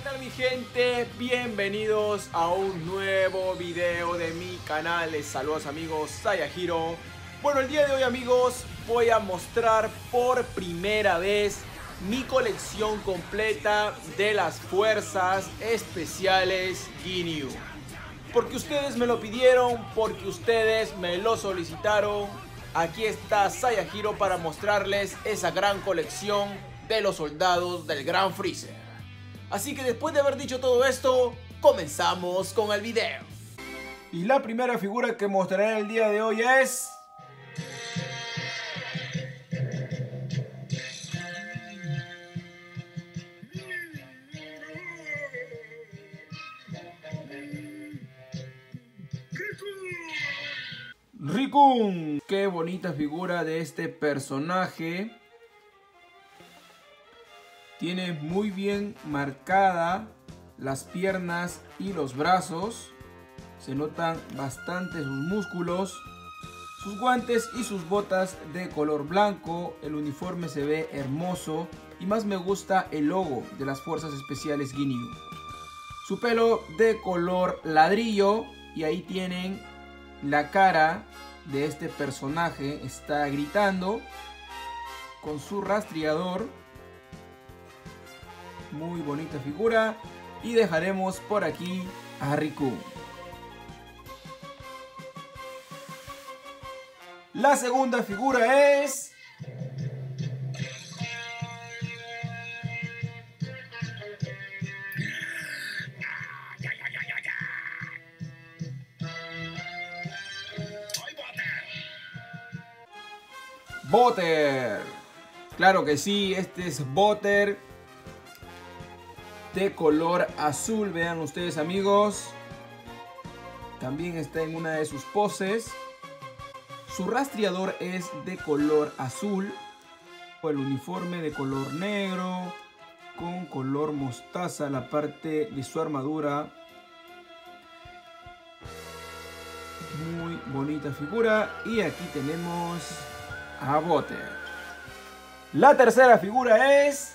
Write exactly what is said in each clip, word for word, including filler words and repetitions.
tal mi gente? Bienvenidos a un nuevo video de mi canal. Les saludos amigos, Sayahiro. Bueno, el día de hoy amigos voy a mostrar por primera vez mi colección completa de las fuerzas especiales Ginyu. Porque ustedes me lo pidieron, porque ustedes me lo solicitaron. Aquí está Sayahiro para mostrarles esa gran colección de los soldados del Gran Freezer. Así que después de haber dicho todo esto, comenzamos con el video. Y la primera figura que mostraré en el día de hoy es... Rikun. Qué bonita figura de este personaje. Tiene muy bien marcada las piernas y los brazos. Se notan bastante sus músculos. Sus guantes y sus botas de color blanco. El uniforme se ve hermoso. Y más me gusta el logo de las fuerzas especiales Ginyu. Su pelo de color ladrillo. Y ahí tienen la cara de este personaje. Está gritando con su rastreador. Muy bonita figura. Y dejaremos por aquí a Rikun. La segunda figura es... Butter. Claro que sí, este es Butter. De color azul, vean ustedes amigos. También está en una de sus poses. Su rastreador es de color azul. El uniforme de color negro con color mostaza la parte de su armadura. Muy bonita figura. Y aquí tenemos a Butter. La tercera figura es...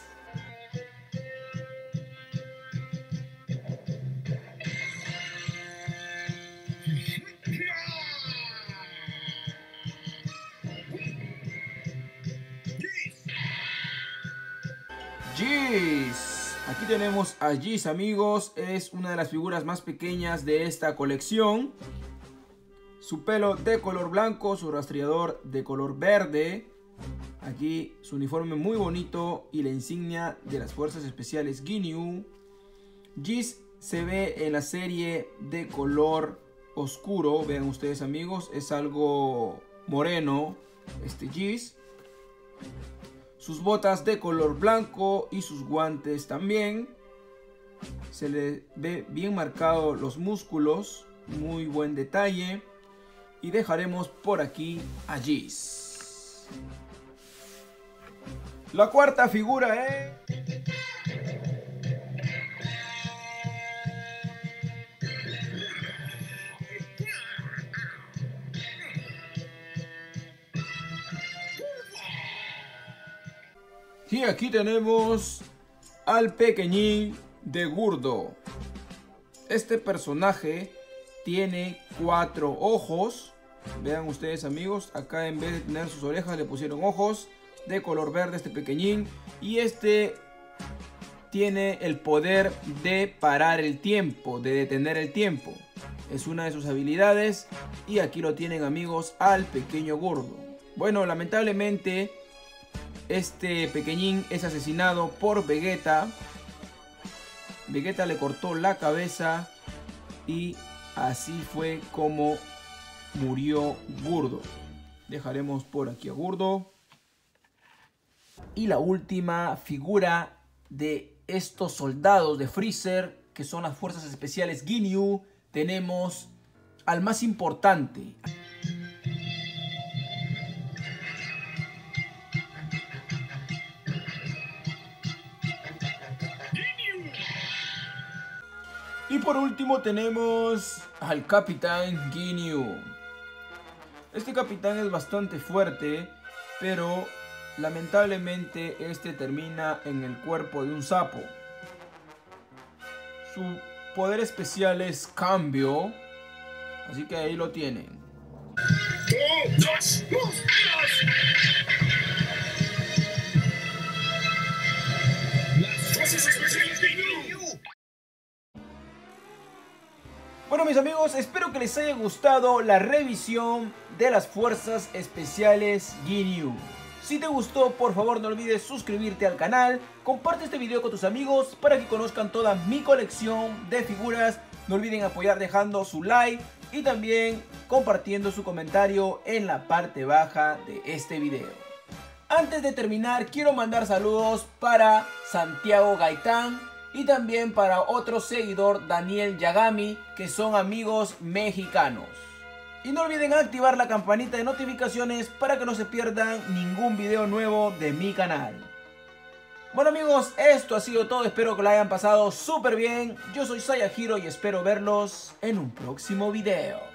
Geese. Aquí tenemos a Geese amigos. Es una de las figuras más pequeñas de esta colección. Su pelo de color blanco, su rastreador de color verde. Aquí su uniforme muy bonito y la insignia de las fuerzas especiales Ginyu. Geese se ve en la serie de color oscuro. Vean ustedes amigos, es algo moreno este Geese. Sus botas de color blanco y sus guantes también. Se le ve bien marcados los músculos. Muy buen detalle. Y dejaremos por aquí a Geese. La cuarta figura es... Y aquí tenemos al pequeñín de Gurdo. Este personaje tiene cuatro ojos. Vean ustedes amigos, acá en vez de tener sus orejas le pusieron ojos de color verde este pequeñín. Y este tiene el poder de parar el tiempo, de detener el tiempo. Es una de sus habilidades. Y aquí lo tienen amigos al pequeño Gurdo. Bueno, lamentablemente... este pequeñín es asesinado por Vegeta. Vegeta le cortó la cabeza y así fue como murió Gurdo. Dejaremos por aquí a Gurdo. Y la última figura de estos soldados de Freezer, que son las fuerzas especiales Ginyu, tenemos al más importante. Y por último tenemos al Capitán Ginyu. Este capitán es bastante fuerte, pero lamentablemente este termina en el cuerpo de un sapo. Su poder especial es cambio. Así que ahí lo tienen. Bueno, mis amigos, espero que les haya gustado la revisión de las Fuerzas Especiales Ginyu. Si te gustó, por favor no olvides suscribirte al canal, comparte este video con tus amigos para que conozcan toda mi colección de figuras. No olviden apoyar dejando su like y también compartiendo su comentario en la parte baja de este video. Antes de terminar, quiero mandar saludos para Santiago Gaitán y también para otro seguidor, Daniel Yagami, que son amigos mexicanos. Y no olviden activar la campanita de notificaciones para que no se pierdan ningún video nuevo de mi canal. Bueno amigos, esto ha sido todo, espero que lo hayan pasado súper bien. Yo soy Sayajiro y espero verlos en un próximo video.